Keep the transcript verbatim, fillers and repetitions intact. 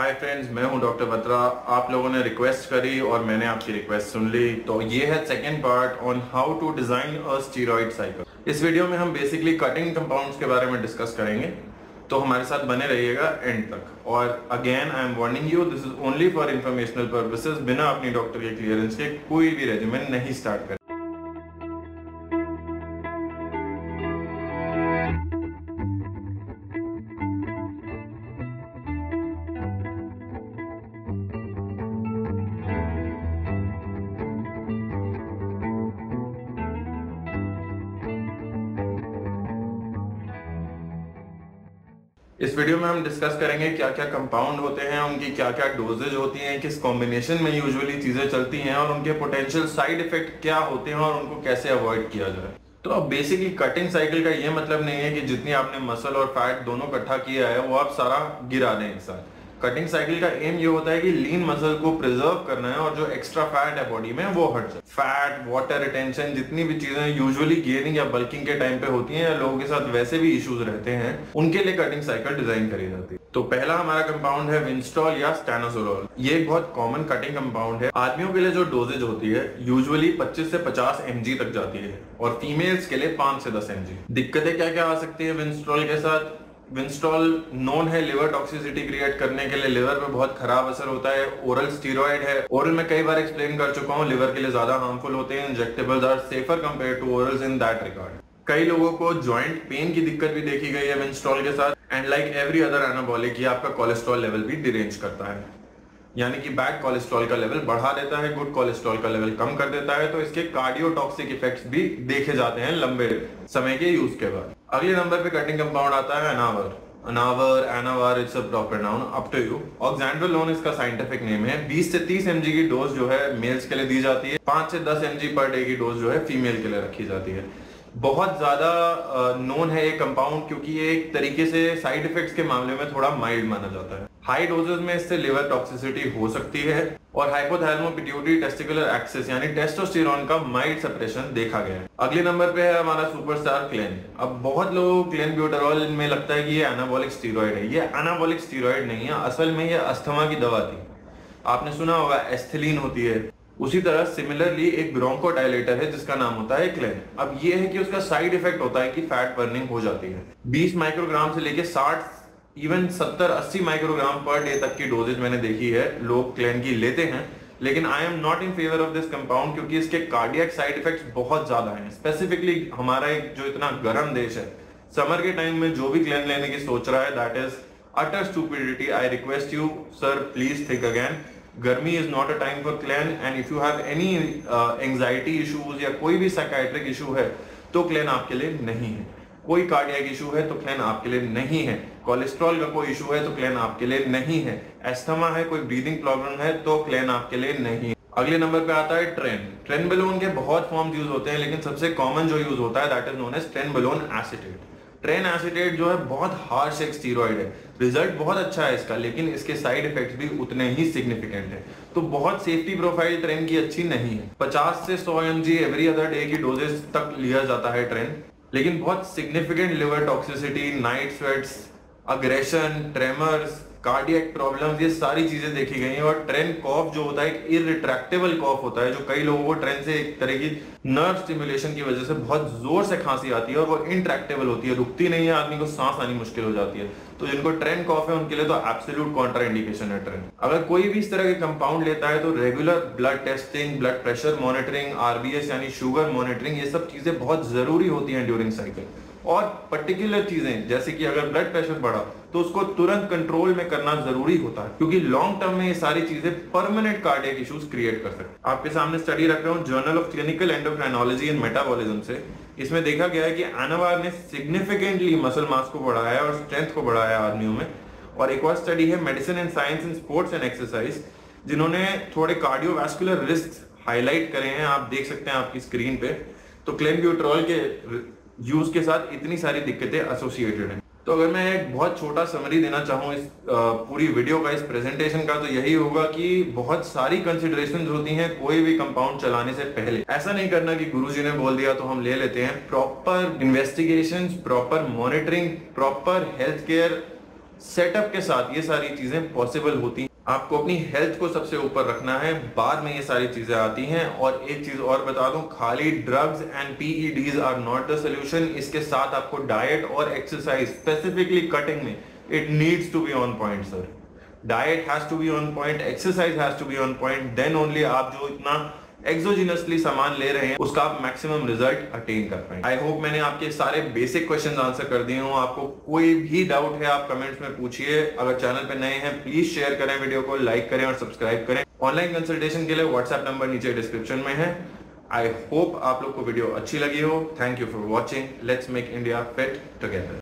Hi friends, मैं हूं doctor Batra. आप लोगों ने रिक्वेस्ट करी और मैंने आपकी रिक्वेस्ट सुन ली। तो ये है second part on how to design a steroid cycle. इस वीडियो में हम बेसिकली कटिंग कंपाउंड्स के बारे में डिस्कस करेंगे, तो हमारे साथ बने रहिएगा एंड तक। और again I am warning you, this is only for informational purposes. बिना अपनी डॉक्टर के क्लियरेंस के कोई भी रेजिमेन नहीं स्टार्ट करें। इस वीडियो में हम डिस्कस करेंगे क्या क्या कंपाउंड होते हैं, उनकी क्या क्या डोजेज होती हैं, किस कॉम्बिनेशन में यूजुअली चीजें चलती हैं और उनके पोटेंशियल साइड इफेक्ट क्या होते हैं और उनको कैसे अवॉइड किया जाए। तो अब बेसिकली कटिंग साइकिल का ये मतलब नहीं है कि जितनी आपने मसल और फैट दोनों इकट्ठा किया है वो आप सारा गिरा दें एक साथ। कटिंग साइकिल का एम ये होता है कि लीन मसल को प्रिजर्व करना है और जो एक्स्ट्रा फैट है बॉडी में वो हट जाए। फैट, वाटर रिटेंशन, जितनी भी चीजें यूजुअली गेनिंग या बल्किंग के टाइम पे होती हैं या लोगों के साथ वैसे भी इश्यूज रहते हैं, उनके लिए कटिंग साइकिल डिजाइन करी जाती है। तो पहला हमारा कंपाउंड है विंस्ट्रॉल या स्टैनोजोलोल। ये एक बहुत कॉमन कटिंग कंपाउंड है। आदमियों के लिए जो डोजेज होती है यूजुअली पच्चीस से पचास एमजी तक जाती है और फीमेल्स के लिए पांच से दस एमजी। दिक्कतें क्या क्या आ सकती है विंस्ट्रॉल के साथ? विंस्ट्रॉल नोन है लिवर टॉक्सिसिटी क्रिएट करने के लिए, लिवर पे बहुत खराब असर होता है। ओरल स्टीरॉइड है, ओरल में कई बार एक्सप्लेन कर चुका हूँ, लिवर के लिए ज्यादा हार्मफुल होते हैं। Injectables are safer compare to orals in that regard. कई लोगों को जॉइंट पेन की दिक्कत भी देखी गई है विंस्ट्रॉल के साथ। And like every other anabolic ये आपका कोलेस्ट्रॉल लेवल भी डिरेंज करता है, यानी कि बैड कोलेस्ट्रॉल का लेवल बढ़ा देता है, गुड कोलेस्ट्रॉल का लेवल कम कर देता है। तो इसके कार्डियोटॉक्सिक इफेक्ट्स भी देखे जाते हैं लंबे समय के यूज के बाद। अगले नंबर पे कटिंग कंपाउंड आता है Anavar. Anavar, Anavar, it's a proper noun, up to you. Oxandrolone इसका साइंटिफिक नेम है। बीस से तीस एमजी की डोज जो है मेल्स के लिए दी जाती है, पांच से दस एमजी पर डे की डोज जो है फीमेल के लिए रखी जाती है। बहुत ज्यादा नोन है ये कंपाउंड क्योंकि ये एक तरीके से साइड इफेक्ट्स के मामले में थोड़ा माइल्ड माना जाता है। हाई डोजेस में इससे लिवर टॉक्सिसिटी हो सकती है और हाइपोथैलेमो पिट्यूटरी टेस्टिकुलर एक्सेस यानी टेस्टोस्टेरोन का माइल्ड सप्रेशन देखा गया है। अगले नंबर पे है हमारा सुपरस्टार क्लेन। अब बहुत लोगों को क्लेन ब्यूटेरॉल में लगता है कि ये एनाबॉलिक स्टीरॉइड है। ये एनाबॉलिक स्टीरॉइड नहीं है, असल में ये अस्थमा की दवा थी। आपने सुना होगा एस्थलीन होती है, उसी तरह सिमिलरली एक ब्रोंकोडायलेटर है जिसका नाम होता है क्लेन। अब ये है कि उसका साइड इफेक्ट होता है कि फैट बर्निंग हो जाती है। बीस माइक्रोग्राम से लेके साठ इवन सत्तर अस्सी माइक्रोग्राम पर डे तक की डोजेज मैंने देखी है लोग क्लेन की लेते हैं। लेकिन I am not in favour of this compound क्योंकि इसके कार्डियक साइड इफेक्ट्स बहुत ज्यादा हैं। स्पेसिफिकली हमारा एक जो इतना गर्म देश है, समर के टाइम में जो भी क्लेन लेने की सोच रहा है that is utter stupidity. I request you sir, please think again. गर्मी is not a time for Clen and if you have any anxiety issues या कोई भी साइकाइट्रिक इशू है तो क्लेन आपके लिए नहीं है। कोई कार्डियक इशू है तो क्लेन आपके लिए नहीं है। कोलेस्ट्रॉल का कोई इशू है तो क्लेन आपके लिए नहीं है। एस्थमा है, कोई ब्रीदिंग प्रॉब्लम है तो क्लेन आपके लिए नहीं है। अगले नंबर पे आता है ट्रेन। ट्रेनबोलोन के बहुत फॉर्म्स यूज होते हैं लेकिन सबसे कॉमन जो यूज होता है that is known as trenbolone acetate. Tren acetate जो है बहुत हार्श एक स्टीरॉइड है। रिजल्ट बहुत अच्छा है इसका, लेकिन इसके साइड इफेक्ट्स भी उतने ही सिग्निफिकेंट है। तो बहुत सेफ्टी प्रोफाइल ट्रेन की अच्छी नहीं है। पचास से सौ एमजी एवरी अदर डे की डोजेस तक लिया जाता है ट्रेन, लेकिन बहुत significant liver toxicity, night sweats, aggression, tremors, cardiac problems, ये सारी चीजें देखी गई हैं। और ट्रेन कॉफ जो होता है एक इरिट्रैक्टेबल कॉफ होता है, जो कई लोगों को ट्रेन से एक तरह की नर्व स्टिमुलेशन की वजह से बहुत जोर से खांसी आती है और वो इंट्रैक्टेबल होती है, रुकती नहीं है, आदमी को सांस आनी मुश्किल हो जाती है। तो जिनको ट्रेन कॉफ है उनके लिए तो एब्सोल्यूट कॉन्ट्रा इंडिकेशन है ट्रेन। अगर कोई भी इस तरह के कंपाउंड लेता है तो regular blood testing, blood pressure monitoring, RBS यानी शुगर मॉनिटरिंग, ये सब चीजें बहुत जरूरी होती हैं ड्यूरिंग साइकिल। और पर्टिकुलर चीजें जैसे कि अगर ब्लड प्रेशर बढ़ा तो उसको तुरंत कंट्रोल में करना जरूरी होता है क्योंकि लॉन्ग टर्म में ये सारी चीजें परमानेंट कार्डियक इश्यूज क्रिएट कर सकते हैं। आपके सामने स्टडी रख रहा हूँ journal of clinical endocrinology and metabolism से। इसमें देखा गया है कि एनावार ने सिग्निफिकेंटली मसल मास को बढ़ाया और स्ट्रेंथ को बढ़ाया आदमियों में। और एक और स्टडी है medicine and science in sports and exercise, जिन्होंने थोड़े कार्डियोवैस्कुलर रिस्क हाईलाइट करे हैं, आप देख सकते हैं आपकी स्क्रीन पे। तो क्लेम्ब्यूटेरॉल के यूज के साथ इतनी सारी दिक्कतें एसोसिएटेड हैं। तो अगर मैं एक बहुत छोटा समरी देना चाहूँ इस पूरी वीडियो का, इस प्रेजेंटेशन का, तो यही होगा कि बहुत सारी कंसिडरेशंस होती हैं कोई भी कंपाउंड चलाने से पहले। ऐसा नहीं करना कि गुरुजी ने बोल दिया तो हम ले लेते हैं। Proper investigations, proper monitoring, proper health care setup के साथ ये सारी चीजें पॉसिबल होती हैं। आपको अपनी हेल्थ को सबसे ऊपर रखना है, बाद में ये सारी चीजें आती हैं। और एक चीज और बता दूं, खाली drugs and PEDs are not the solution. इसके साथ आपको डाइट और एक्सरसाइज, स्पेसिफिकली कटिंग में, it needs to be on point sir. Diet has to be on point, exercise has to be on point, then only आप जो इतना एक्सोजिनसली सामान ले रहे हैं उसका आप मैक्सिमम रिजल्ट अटेन कर पाएंगे। आई होप मैंने आपके सारे बेसिक क्वेश्चंस आंसर कर दिए हों। आपको कोई भी डाउट है आप कमेंट्स में पूछिए। अगर चैनल पे नए हैं प्लीज शेयर करें, वीडियो को लाइक करें और सब्सक्राइब करें। ऑनलाइन कंसल्टेशन के लिए व्हाट्सएप नंबर नीचे डिस्क्रिप्शन में है। आई होप आप लोग को वीडियो अच्छी लगी हो। Thank you for watching. Let's make India fit together.